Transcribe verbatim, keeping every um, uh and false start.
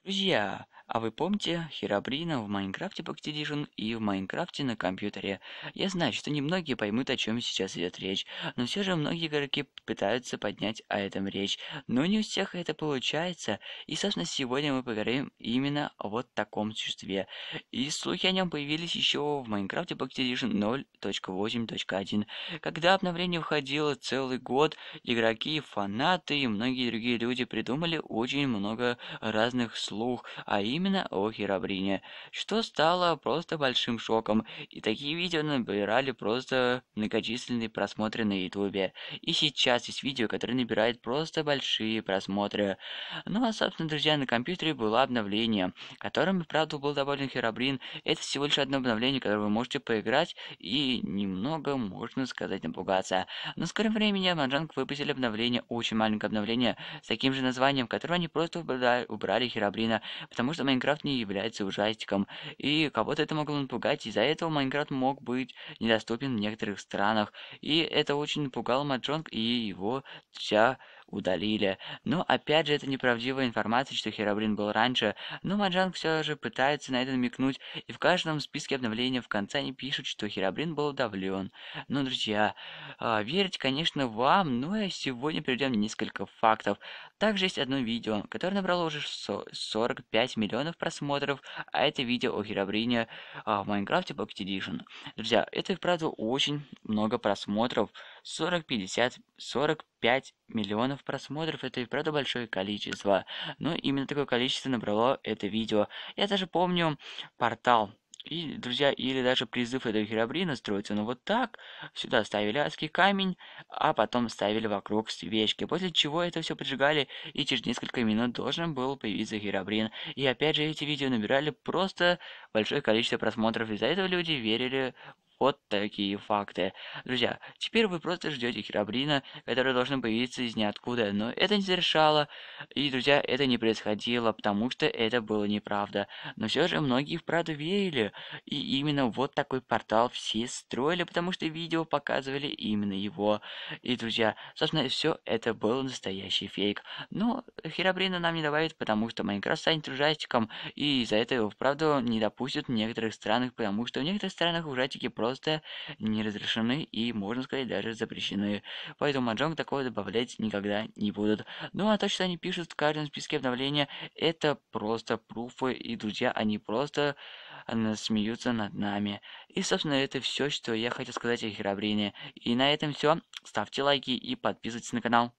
Друзья, а вы помните Херобрина в Майнкрафте по Activision и в Майнкрафте на компьютере? Я знаю, что немногие поймут, о чем сейчас идет речь, но все же многие игроки пытаются поднять о этом речь, но не у всех это получается, и, собственно, сегодня мы поговорим именно о вот таком существе. И слухи о нем появились еще в Майнкрафте по Activision ноль точка восемь точка один. Когда обновление выходило целый год, игроки, фанаты и многие другие люди придумали очень много разных слух, а именно о Херобрине, что стало просто большим шоком, и такие видео набирали просто многочисленные просмотры на ютубе. И сейчас есть видео, которое набирает просто большие просмотры. Ну а, собственно, друзья, на компьютере было обновление, которым, правда, был доволен Херобрин. Это всего лишь одно обновление, которое вы можете поиграть и немного, можно сказать, напугаться. Но в скором времени Mojang выпустили обновление, очень маленькое обновление, с таким же названием, в котором они просто убрали, убрали Херобрина, потому что Майнкрафт не является ужастиком, и кого-то это могло напугать, из-за этого Майнкрафт мог быть недоступен в некоторых странах, и это очень напугало Маджонг, и его вся удалили. Но опять же, это неправдивая информация, что Херобрин был раньше, но Маджанг все же пытается на это намекнуть, и в каждом списке обновления в конце они пишут, что Херобрин был удавлен. Но, друзья, а, верить, конечно, вам, но и сегодня приведем несколько фактов. Также есть одно видео, которое набрало уже со- сорок пять миллионов просмотров, а это видео о Херобрине а, в Майнкрафте Pocket Edition. Друзья, это и вправду очень много просмотров. сорок, пятьдесят, сорок пять миллионов просмотров, это и вправду большое количество. Но именно такое количество набрало это видео. Я даже помню портал. И, друзья, или даже призыв этого Херобрина строится, ну вот так. Сюда ставили адский камень, а потом ставили вокруг свечки, после чего это все поджигали, и через несколько минут должен был появиться Херобрин. И опять же, эти видео набирали просто большое количество просмотров, из-за этого люди верили в вот такие факты. Друзья, теперь вы просто ждете Херобрина, который должен появиться из ниоткуда, но это не зарешало, и, друзья, это не происходило, потому что это было неправда. Но все же многие вправду верили, и именно вот такой портал все строили, потому что видео показывали именно его. И, друзья, собственно, все это был настоящий фейк. Но Херобрина нам не добавит, потому что Майнкрафт станет ужастиком, и из-за этого, вправду, не допустят в некоторых странах, потому что в некоторых странах ужастики просто не разрешены и, можно сказать, даже запрещены. Поэтому Маджонг такого добавлять никогда не будут. Ну а то, что они пишут в каждом списке обновления, это просто пруфы, и, друзья, они просто э, смеются над нами. И, собственно, это все, что я хотел сказать о Херобрине. И на этом все. Ставьте лайки и подписывайтесь на канал.